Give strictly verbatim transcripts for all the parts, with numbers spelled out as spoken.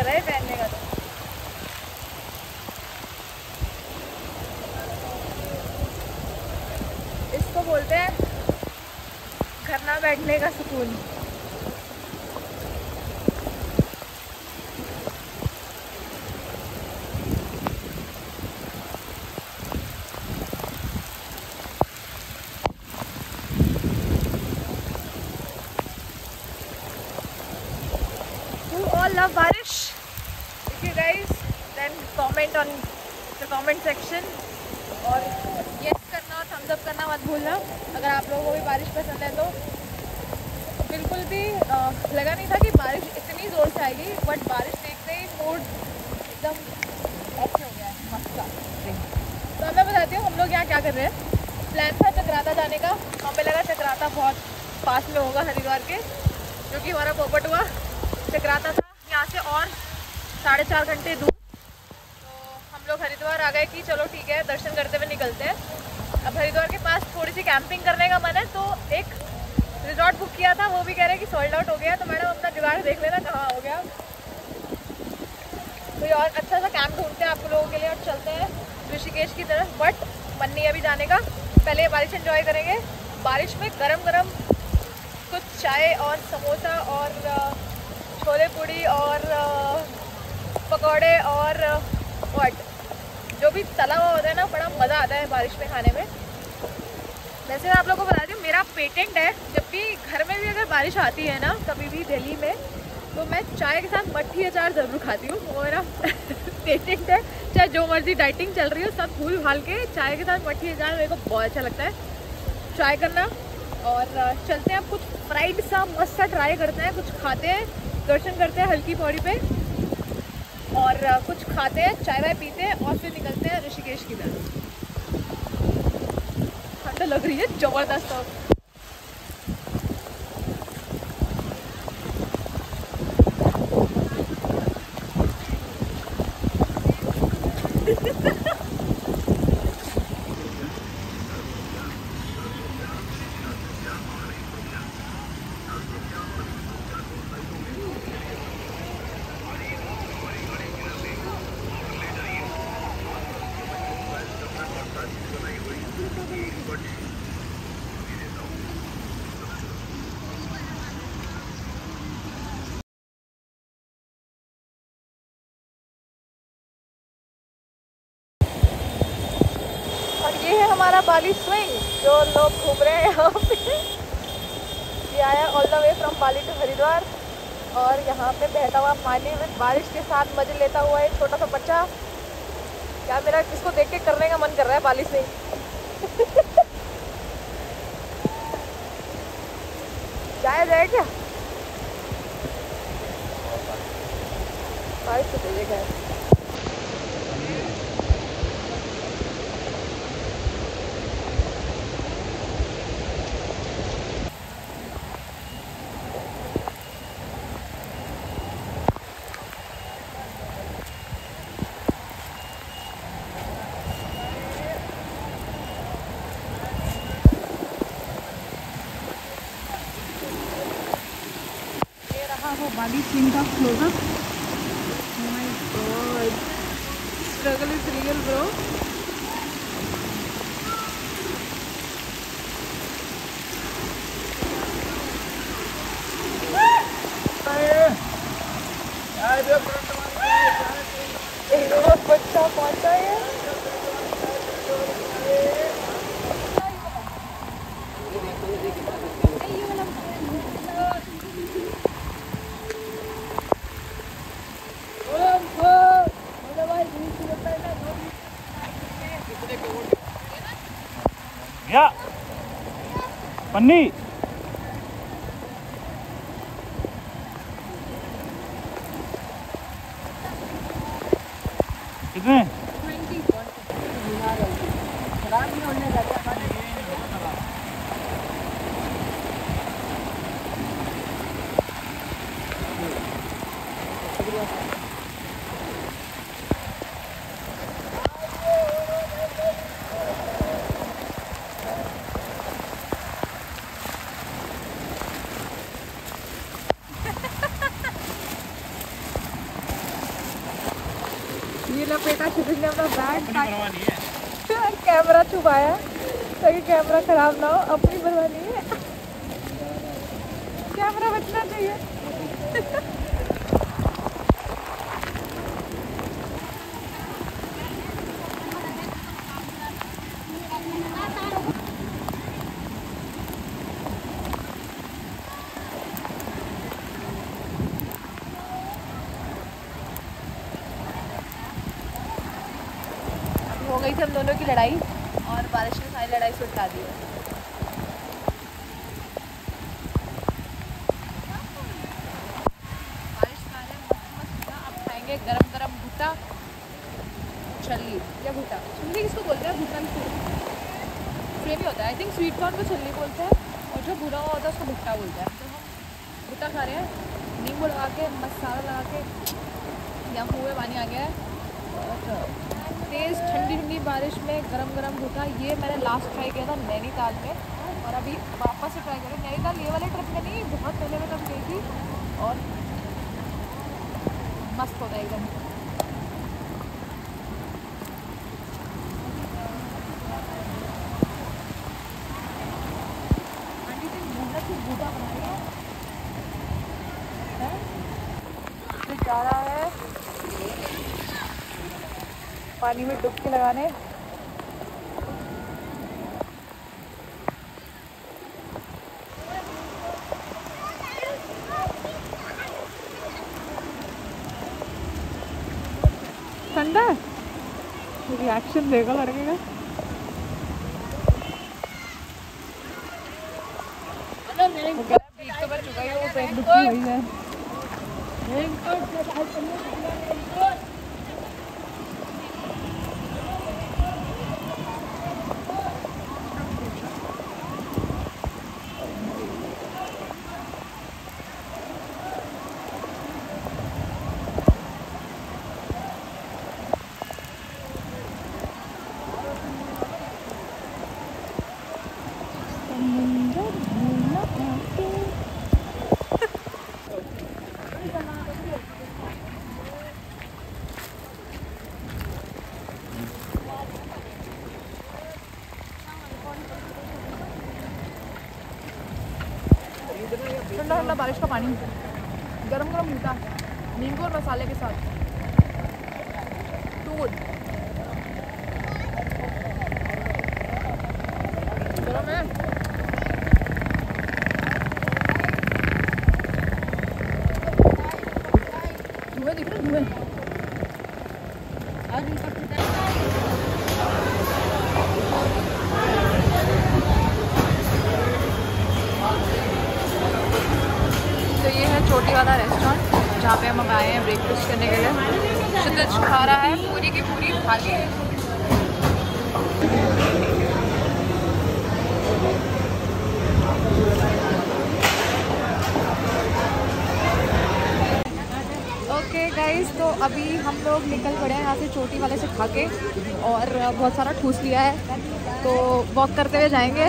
कर रहा है पहनने का। तो इसको बोलते हैं घर ना बैठने का सुकून। love बारिश? If you guys then comment on the comment section और yes करना और thumbs up करना मत भूलना अगर आप लोगों को भी बारिश पसंद है। तो बिल्कुल भी आ, लगा नहीं था कि बारिश इतनी ज़ोर से आएगी, बट बारिश देखते ही मूड एकदम ऐसे हो गया है मस्त का। तो मैं बताती हूँ हम लोग यहाँ क्या कर रहे हैं। प्लान था चक्राता जाने का, हमें लगा चक्राता बहुत पास में होगा हरिद्वार के, जो कि हमारा पोपट हुआ। चक्राता था यहाँ से और साढ़े चार घंटे दूर। तो हम लोग हरिद्वार आ गए कि चलो ठीक है दर्शन करते हुए निकलते हैं। अब हरिद्वार के पास थोड़ी सी कैंपिंग करने का मन है, तो एक रिजॉर्ट बुक किया था, वो भी कह रहे हैं कि सोल्ड आउट हो गया। तो मैडम अपना जुगाड़ देख लेना कहाँ हो गया। कोई और अच्छा सा कैंप ढूंढते हैं आप लोगों के लिए और चलते हैं ऋषिकेश की तरफ। बट मन नहीं अभी जाने का, पहले बारिश एंजॉय करेंगे। बारिश में गरम गरम कुछ चाय और समोसा और छोले पूड़ी और पकौड़े और व्हाट जो भी तला हुआ होता है ना, बड़ा मज़ा आता है बारिश में खाने में। वैसे मैं आप लोगों को बता दूँ, मेरा पेटेंट है जब भी घर में भी अगर बारिश आती है ना कभी भी दिल्ली में, तो मैं चाय के साथ मट्ठी अचार ज़रूर खाती हूँ। वो मेरा पेटेंट है, चाहे जो मर्जी डाइटिंग चल रही हो, सब भूल भाल के चाय के साथ मट्ठी अचार मेरे को बहुत अच्छा लगता है ट्राई करना। और चलते हैं अब कुछ फ्राइड सा मस्त सा ट्राई करते हैं, कुछ खाते हैं, दर्शन करते हैं हल्की पौड़ी पे और कुछ खाते हैं, चाय वाय पीते हैं और फिर निकलते हैं ऋषिकेश की तरफ। ठंड लग रही है जबरदस्त। ये है हमारा बाली स्विंग जो लोग घूम रहे हैं यहाँ पे। ये आया all the way from Bali to Haridwar और यहाँ पे बहता हुआ पानी में बारिश के साथ मजे लेता हुआ एक छोटा सा बच्चा। क्या मेरा इसको देख के करने का मन कर रहा है बाली स्विंग। जाया जाए क्या? बारिश तो तेज है। वो बाली स्विंग का close up. Oh my god, struggle is real bro. एक बच्चा पहुंचा है। या पन्नी कितने? क्षितिज ने अपना बैग अपनी परवाह नहीं है। कैमरा छुपाया ताकि कैमरा खराब ना हो। अपनी परवाह नहीं है, कैमरा बचना चाहिए। हो गई थी हम दोनों की लड़ाई और बारिश ने सारी लड़ाई सुलझा दी है। बारिश खा रहे हैं मस्त मस्त। अब खाएंगे गरम गरम भुट्टा छल्ली या भुट्टा छल्ली किसको बोलते हैं? भुट्टा सेम ही होता है आई थिंक। स्वीट कॉर्न को छल्ली बोलते हैं और जो भुना हुआ होता है उसको भुट्टा बोलते हैं। तो हम भुट्टा खा रहे हैं नींबू लगा के, मसाला लगा के। या मुँह में पानी आ गया है। और तेज़ ठंडी ठंडी बारिश में गरम गरम भुट्टा, ये मैंने लास्ट ट्राई किया था नैनीताल में और अभी वापस से ट्राई कर रही हूँ। नैनीताल ये वाले ट्रिप में नहीं, बहुत पहले मैं तब गई थी और मस्त होता है एकदम। आंटी से मेहनत से भुट्टा बनाया है, फिर जा रहा है पानी में डुबकी लगाने। ठंडा है, रिएक्शन देगा लड़के का। बीच तो भर चुका है वो, पेट डुबकी हुई है। ठंडा ठंडा बारिश का पानी, गरम गरम भुट्टा नींबू और मसाले के साथ, टू गुड। गरम है। धुएं दिख रहे धुएं। छोटी वाला रेस्टोरेंट जहाँ पे हम आए हैं ब्रेकफास्ट करने के लिए। क्षितिज खा रहा है पूरी की पूरी थाली। ओके गाइस, तो अभी हम लोग निकल पड़े हैं यहाँ से चोटी वाले से खा के और बहुत सारा ठूस लिया है तो वॉक करते हुए जाएंगे।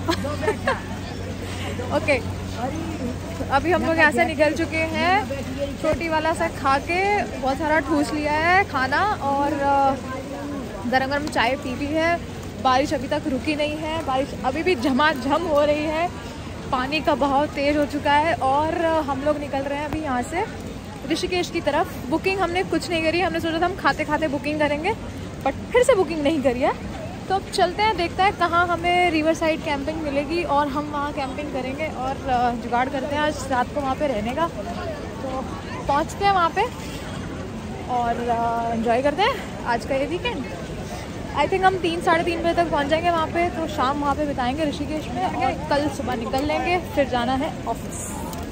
ओके अभी हम लोग यहाँ से निकल चुके हैं छोटी वाला सा खा के, बहुत सारा ठूस लिया है खाना और गरम गरम चाय पी ली है। बारिश अभी तक रुकी नहीं है, बारिश अभी भी झमाझम हो रही है, पानी का बहाव तेज़ हो चुका है और हम लोग निकल रहे हैं अभी यहाँ से ऋषिकेश की तरफ। बुकिंग हमने कुछ नहीं करी, हमने सोचा था हम खाते खाते बुकिंग करेंगे बट फिर से बुकिंग नहीं करी है। तो अब चलते हैं, देखते हैं कहाँ हमें रिवर साइड कैंपिंग मिलेगी और हम वहाँ कैंपिंग करेंगे और जुगाड़ करते हैं आज रात को वहाँ पे रहने का। तो पहुँचते हैं वहाँ पे और एंजॉय करते हैं आज का ये वीकेंड। आई थिंक हम तीन साढ़े तीन बजे तक पहुँच जाएंगे वहाँ पे, तो शाम वहाँ पे बिताएंगे ऋषिकेश में और कल सुबह निकल लेंगे, फिर जाना है ऑफिस।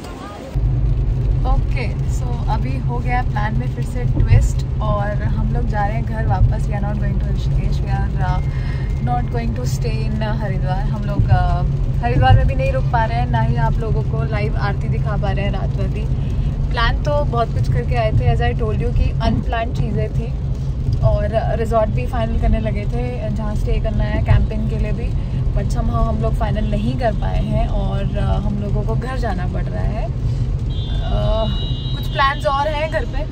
ओके सो अभी हो गया प्लान में फिर से ट्विस्ट और हम लोग जा रहे हैं घर वापस। We are not going to Rishikesh, we are not going to stay in Haridwar. हम लोग uh, हरिद्वार में भी नहीं रुक पा रहे हैं, ना ही आप लोगों को लाइव आरती दिखा पा रहे हैं रात वाली। प्लान तो बहुत कुछ करके आए थे, एज आई टोल्ड यू कि अनप्लान्ड चीज़ें थी और रिजॉर्ट भी फाइनल करने लगे थे जहाँ स्टे करना है कैंपिंग के लिए भी, बट समहाउ हम लोग फाइनल नहीं कर पाए हैं और uh, हम लोगों को घर जाना पड़ रहा है। Uh, कुछ प्लान्स और हैं घर पे,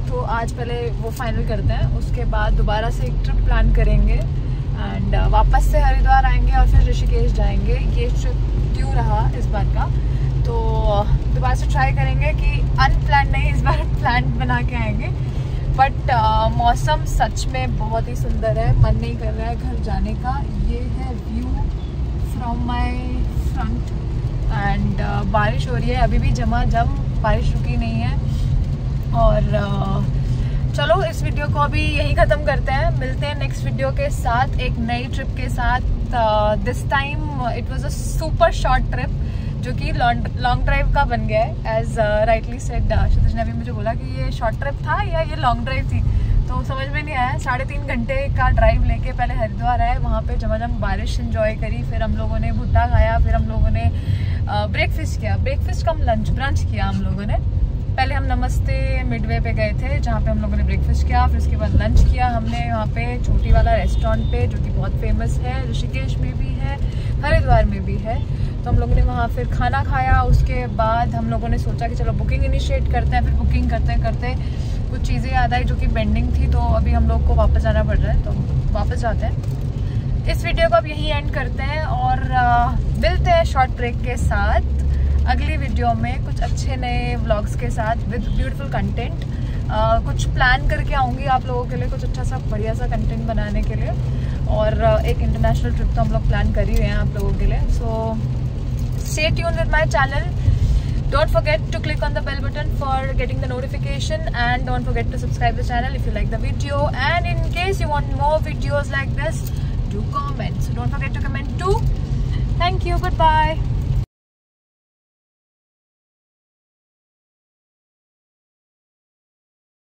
तो आज पहले वो फाइनल करते हैं, उसके बाद दोबारा से एक ट्रिप प्लान करेंगे एंड uh, वापस से हरिद्वार आएंगे और फिर ऋषिकेश जाएंगे। ये ट्रिप क्यों रहा इस बार का, तो दोबारा से ट्राई करेंगे कि अनप्लान नहीं, इस बार प्लान बना के आएंगे। बट uh, मौसम सच में बहुत ही सुंदर है, मन नहीं कर रहा है घर जाने का। ये है view from my front and बारिश हो रही है अभी भी झमाझम, बारिश रुकी नहीं है। और uh, चलो इस वीडियो को अभी यहीं ख़त्म करते हैं, मिलते हैं नेक्स्ट वीडियो के साथ एक नई ट्रिप के साथ। This time it was a super short trip जो कि लॉन्ग ड्राइव का बन गया है। एज राइटली सेड क्षितिज ने अभी मुझे बोला कि ये शॉर्ट ट्रिप था या ये लॉन्ग ड्राइव थी, तो समझ में नहीं आया। साढ़े तीन घंटे का ड्राइव लेके पहले हरिद्वार आए, वहाँ पे झमाझम बारिश एंजॉय करी, फिर हम लोगों ने भुट्टा खाया, फिर हम लोगों ने ब्रेकफास्ट किया, ब्रेकफास्ट कम लंच ब्रंच किया हम लोगों ने। पहले हम नमस्ते मिडवे पे गए थे जहाँ पे हम लोगों ने ब्रेकफास्ट किया, फिर उसके बाद लंच किया हमने वहाँ पे छोटी वाला रेस्टोरेंट पे जो कि बहुत फेमस है, ऋषिकेश में भी है, हरिद्वार में भी है। तो हम लोगों ने वहाँ फिर खाना खाया। उसके बाद हम लोगों ने सोचा कि चलो बुकिंग इनिशिएट करते हैं। फिर बुकिंग करते करते कुछ चीज़ें याद आई जो कि पेंडिंग थी, तो अभी हम लोग को वापस जाना पड़ रहा है, तो वापस जाते हैं। इस वीडियो को अब यहीं एंड करते हैं और आ, मिलते हैं शॉर्ट ब्रेक के साथ अगली वीडियो में कुछ अच्छे नए व्लॉग्स के साथ विद ब्यूटीफुल कंटेंट। कुछ प्लान करके आऊँगी आप लोगों के लिए, कुछ अच्छा सा बढ़िया सा कंटेंट बनाने के लिए। और uh, एक इंटरनेशनल ट्रिप तो हम लोग प्लान कर ही रहे हैं आप लोगों के लिए। So stay tuned with my channel, don't forget to click on the bell button for getting the notification, and don't forget to subscribe the channel if you like the video, and in case you want more videos like this, do comment. So don't forget to comment too. Thank you, goodbye.